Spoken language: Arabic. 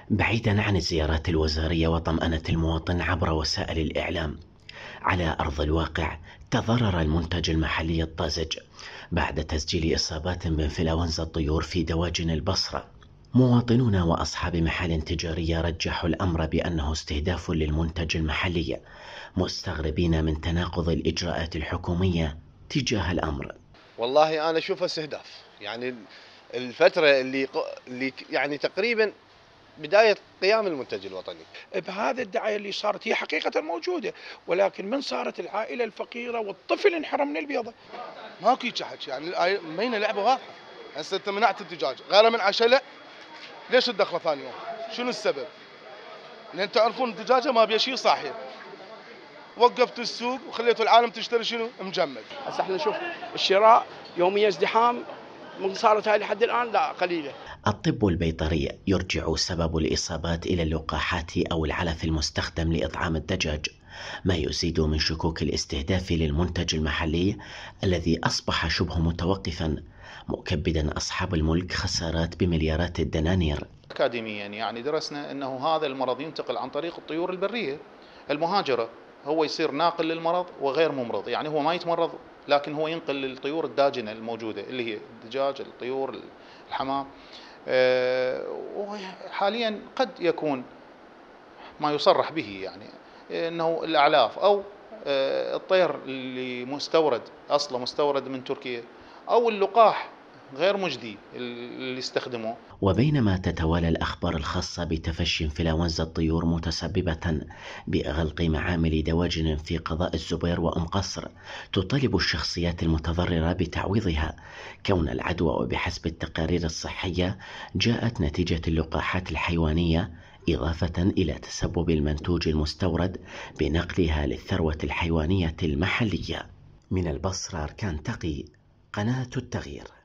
بعيدا عن الزيارات الوزارية وطمأنة المواطن عبر وسائل الإعلام، على أرض الواقع تضرر المنتج المحلي الطازج بعد تسجيل إصابات بإنفلونزا الطيور في دواجن البصرة. مواطنون وأصحاب محال تجارية رجحوا الأمر بأنه استهداف للمنتج المحلي، مستغربين من تناقض الإجراءات الحكومية تجاه الأمر. والله أنا أشوفه استهداف، يعني الفترة اللي يعني تقريبا بداية قيام المنتج الوطني. بهذا الدعاية اللي صارت هي حقيقة موجودة، ولكن من صارت العائلة الفقيرة والطفل انحرم من البيضة. ماكو يجحش، يعني مينا لعبة واضحة. هسه انت منعت الدجاج غير من عشلة، ليش تدخله ثاني يوم؟ شنو السبب؟ لان تعرفون الدجاجة ما بيها شيء صاحي، وقفتوا السوق وخليتوا العالم تشتري شنو؟ مجمد. هسه احنا نشوف الشراء يوميا ازدحام، من صارت هاي لحد الآن لا قليلة. الطب البيطري يرجع سبب الإصابات إلى اللقاحات أو العلف المستخدم لإطعام الدجاج، ما يزيد من شكوك الاستهداف للمنتج المحلي الذي أصبح شبه متوقفا، مكبدا أصحاب الملك خسارات بمليارات الدنانير. أكاديميا يعني درسنا أنه هذا المرض ينتقل عن طريق الطيور البرية المهاجرة، هو يصير ناقل للمرض وغير ممرض، يعني هو ما يتمرض لكن هو ينقل للطيور الداجنة الموجودة اللي هي الدجاج، الطيور، الحمام. وحاليا قد يكون ما يصرح به يعني أنه الأعلاف أو الطير اللي مستورد، أصله مستورد من تركيا، أو اللقاح غير مجدي اللي استخدموه. وبينما تتوالى الأخبار الخاصة بتفشي انفلونزا الطيور متسببة بغلق معامل دواجن في قضاء الزبير وأم قصر، تطالب الشخصيات المتضررة بتعويضها، كون العدوى وبحسب التقارير الصحية جاءت نتيجة اللقاحات الحيوانية، إضافة إلى تسبب المنتوج المستورد بنقلها للثروة الحيوانية المحلية. من البصرة أركان تقي، قناة التغيير.